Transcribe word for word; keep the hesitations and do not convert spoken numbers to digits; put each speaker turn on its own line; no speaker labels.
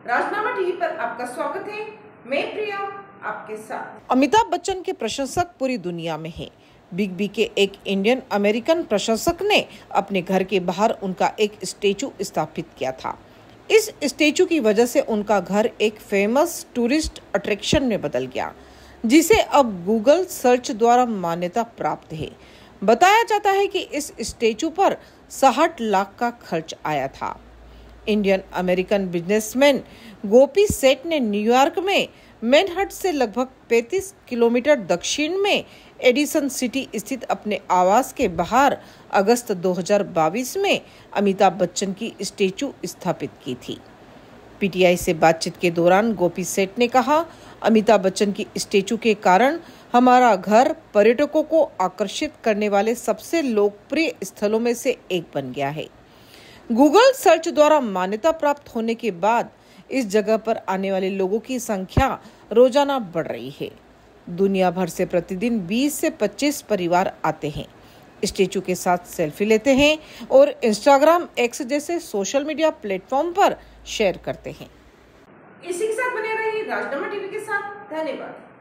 राजनामा TV पर आपका स्वागत है। मैं प्रिया आपके साथ।
अमिताभ बच्चन के प्रशंसक पूरी दुनिया में हैं। बिग बी के एक इंडियन अमेरिकन प्रशंसक ने अपने घर के बाहर उनका एक स्टैचू स्थापित किया था। इस स्टैचू की वजह से उनका घर एक फेमस टूरिस्ट अट्रैक्शन में बदल गया, जिसे अब गूगल सर्च द्वारा मान्यता प्राप्त है। बताया जाता है कि इस स्टैचू पर साठ लाख का खर्च आया था। इंडियन अमेरिकन बिजनेसमैन गोपी सेठ ने न्यूयॉर्क में मैनहट्टन से लगभग पैंतीस किलोमीटर दक्षिण में एडिसन सिटी स्थित अपने आवास के बाहर अगस्त दो हज़ार बाईस में अमिताभ बच्चन की स्टैचू स्थापित की थी। पी टी आई से बातचीत के दौरान गोपी सेठ ने कहा, अमिताभ बच्चन की स्टैचू के कारण हमारा घर पर्यटकों को आकर्षित करने वाले सबसे लोकप्रिय स्थलों में से एक बन गया है। गूगल सर्च द्वारा मान्यता प्राप्त होने के बाद इस जगह पर आने वाले लोगों की संख्या रोजाना बढ़ रही है। दुनिया भर से प्रतिदिन बीस से पच्चीस परिवार आते हैं, स्टैचू के साथ सेल्फी लेते हैं और इंस्टाग्राम, एक्स जैसे सोशल मीडिया प्लेटफॉर्म पर शेयर करते हैं।
इसी के साथ बने रहिए राजनामा टीवी के साथ। धन्यवाद।